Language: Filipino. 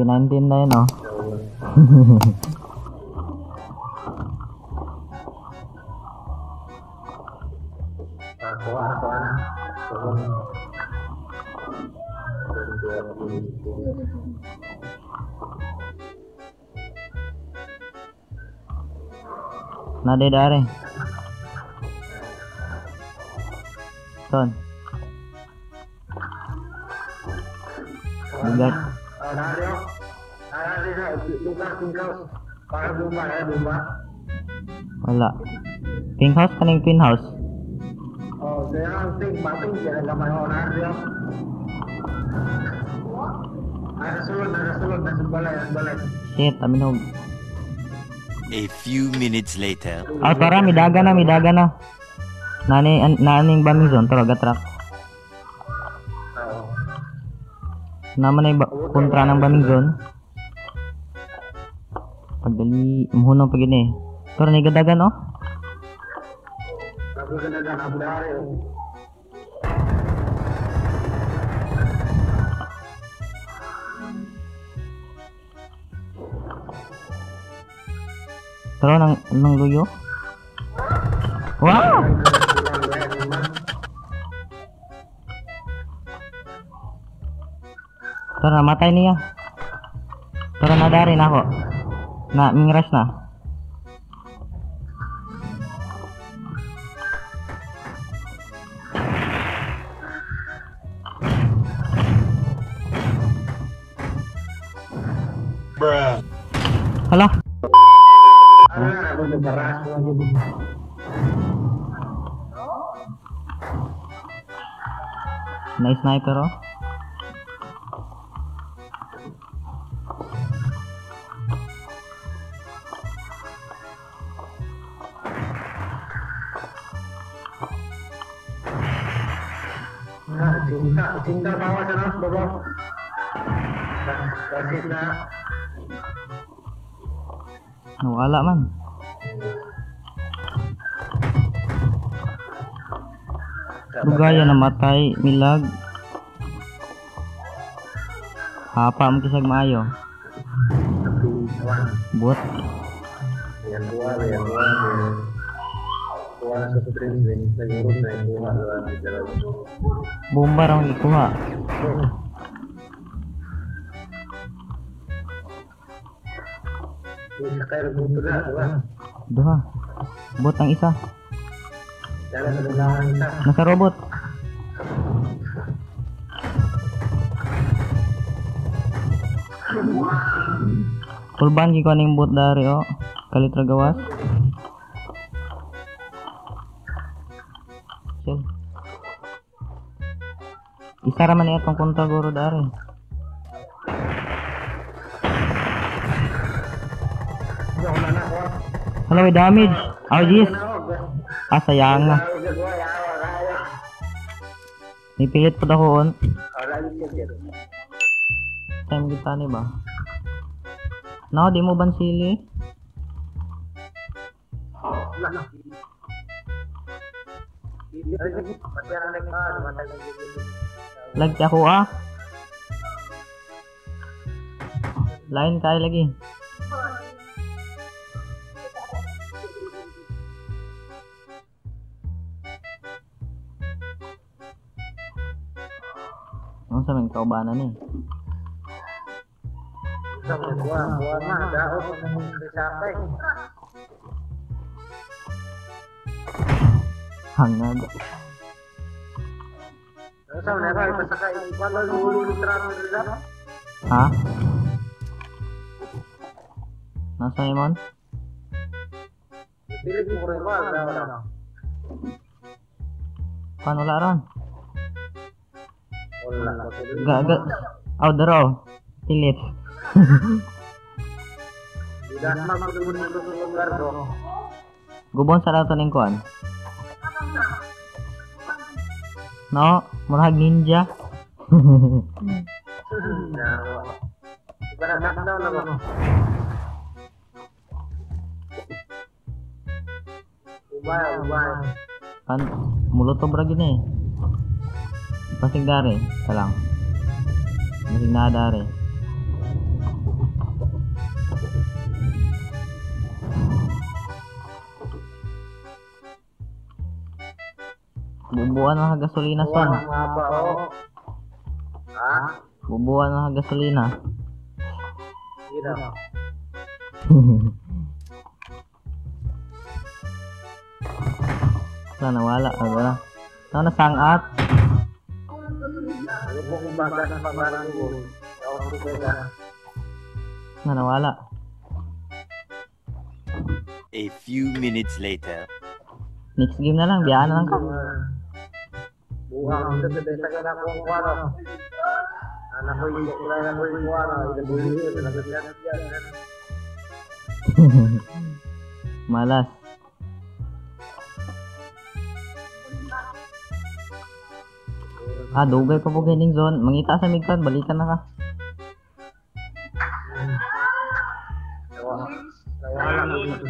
P19 na yun, oh. Nade dari. Ton. Bugat. Wala. Pink house kaning pin house. Oh, saya pink bating jangan gamay orang dia. Ada sulod na balay. Shit, aminog. A few minutes later. Ah, tara, midaga na. Naning bombing zone, tara, gatrak. Naman ay kontra ng bombing zone. Pagdali, umuhunong pag yun eh. Tara, nagadagan, oh. Tara, nang luyo. Wow! Tara, matay niya. Tara, nadari na ako. Mingres na. Bruh. Hala. Nice sniper, oh. Cinta bawa sana, Bobo. Kasih na. Nawala man. Lugaya namatay, milag. Hapa mo kisag maayo. Buot. Yang dua. Kuha sa train din sa group na kuha lang dito. Bomba raw ikuha. Isa kayo buto na, diba? Duha. Bot ang isa. Dala sa dulangan isa. Nasa robot. Pulban gi ko ning bot dari, oh. Kalitra gawas. Chill. Isa ra man ni atong kontra guro dari. Hello, may damage. Oh, jeez. Ah, sayang na. May pilit pa daw on. Time kita ni ba? No, di mo bansili. Lagi ako, ah. Lain kaya lagi. Ano sa mga kaubanan eh? Buwan na, daot ng resapay. Hangad. Sa mga ba, pasakay, wala lululutrano nila? Ha? Nasa Imon? Pilit mo rin ba? Wala. Paano laran? Wala. Gaga. Oh, daro. Pilit. Tidak magulungan ng lugar do. Gubon sa lato ning kuan. No, murag ninja. Para knockdown na ba? Ubay. Kan mulut to bra gini. Pasig dari, salang. Pasig na dari. Bubuan na gasolina son. Wala nga ba, oh. Ha? Bubuan na gasolina. Sino? Nawala. Wala. Nasangat. Ano po kung baka sa pamarang ko? Ako ko kaya. Nawala. A few minutes later. Next game na lang. Biyaan na lang ka. Buang sa besa ka na kung ano. Anak ko yung kulay na ko yung ano. Ilabuli ko sa nagasiyan. Malas. Dugay pa po ganing zone. Mangita sa midpan, balikan na ka. Nawala ko dito.